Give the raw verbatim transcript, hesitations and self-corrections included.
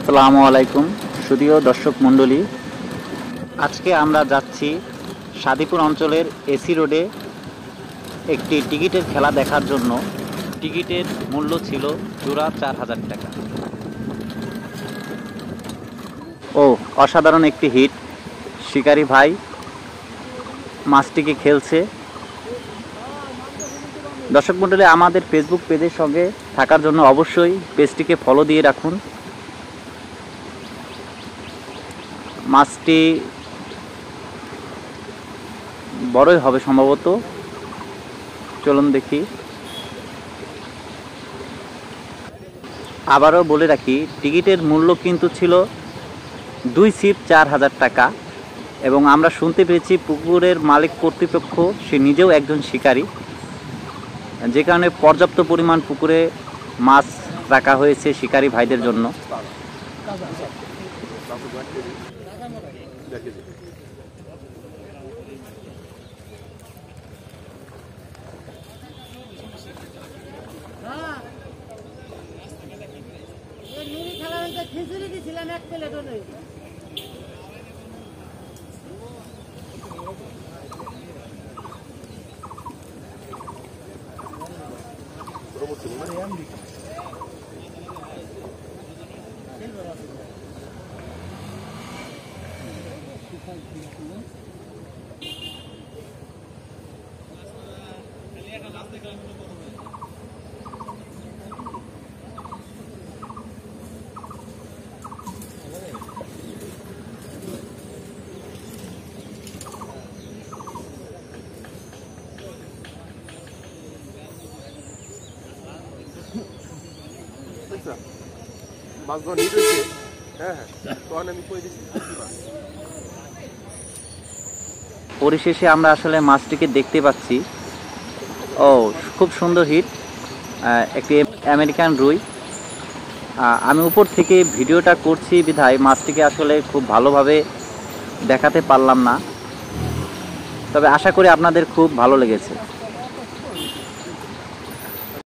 আসসালামু আলাইকুম সুধীয় দর্শক মণ্ডলী, আজকে আমরা যাচ্ছি সাদিপুর অঞ্চলের এসি রোডে একটি টিকিটের খেলা দেখার জন্য। টিকিটের মূল্য ছিল জোড়া চার হাজার টাকা। ও অসাধারণ একটি হিট, শিকারি ভাই মাছটিকে খেলছে। দর্শক মণ্ডলী, আমাদের ফেসবুক পেজের সঙ্গে থাকার জন্য অবশ্যই পেজটিকে ফলো দিয়ে রাখুন। মাছটি বড়ই হবে সম্ভবত, চলুন দেখি। আবারও বলে রাখি, টিকিটের মূল্য কিন্তু ছিল দুই সিট চার হাজার টাকা, এবং আমরা শুনতে পেয়েছি পুকুরের মালিক কর্তৃপক্ষ সে নিজেও একজন শিকারী, যে কারণে পর্যাপ্ত পরিমাণ পুকুরে মাছ রাখা হয়েছে শিকারী ভাইদের জন্য। খিচুড়ি দিছিলাম এক প্লেট নেই। পরিশেষে আমরা আসলে মাছটিকে দেখতে পাচ্ছি। ও খুব সুন্দর হিট, একটি আমেরিকান রুই। আমি উপর থেকে ভিডিওটা করছি বিধায় মাছটিকে আসলে খুব ভালোভাবে দেখাতে পারলাম না, তবে আশা করি আপনাদের খুব ভালো লেগেছে।